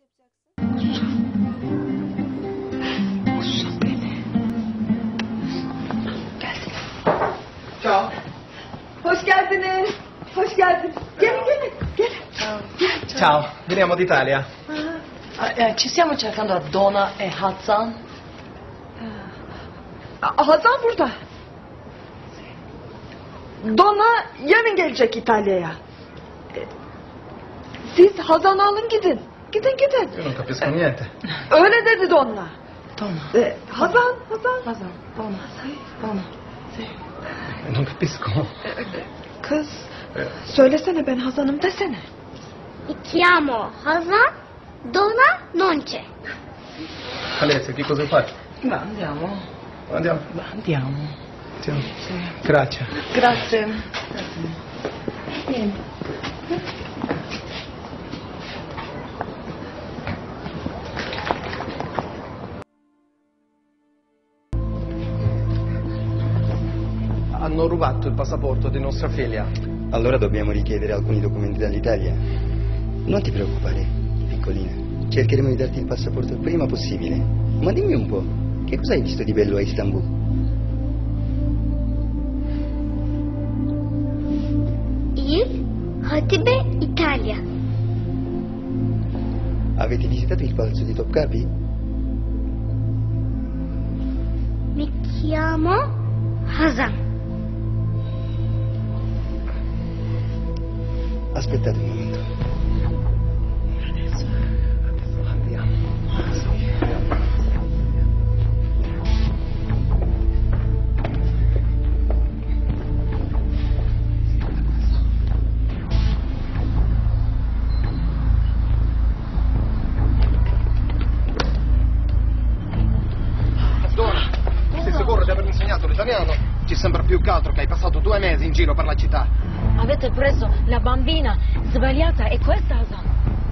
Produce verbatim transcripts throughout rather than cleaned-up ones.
Gelsin. Ciao. Hoş geldiniz. Hoş geldiniz. Gelin gelin. Gelin. Ciao. Ciao, veniamo d'Italia. Ah, eh, ci stiamo cercando a Donna e Hasan. Aa, Hazan burada. Donna yarın gelecek İtalya'ya. Ee, Siz Hazan'ı alın gidin. Gidin gidin. Io non capisco niente. Öyle dedi Donna. Donna. Ee, Hazan, Hazan. Hasan. Donna. Donna. Sì. Non capisco. Kız, söylesene ben Hazan'ım desene. Mi chiamo Hazan, Donna non c'è. Alessia, che cosa fai? Ma andiamo. Andiamo. Ma andiamo. Andiamo. Sì. Grazie. Grazie. Vieni. Hanno rubato il passaporto di nostra figlia. Allora dobbiamo richiedere alcuni documenti dall'Italia. Non ti preoccupare, piccolina. Cercheremo di darti il passaporto il prima possibile. Ma dimmi un po', che cosa hai visto di bello a Istanbul? Il Hatibe Italia. Avete visitato il palazzo di Topkapi? Mi chiamo Hazan. Aspettate un momento. Adesso, adesso andiamo. Donna, sei sicuro di aver insegnato l'italiano? Ci sembra più che altro che hai passato due mesi in giro per la città. Avete preso la bambina sbagliata e questa Hazan.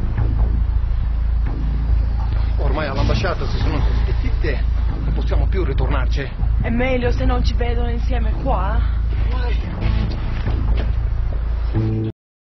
Ormai all'ambasciata si sono zitte. Non possiamo più ritornarci. È meglio se non ci vedono insieme qua.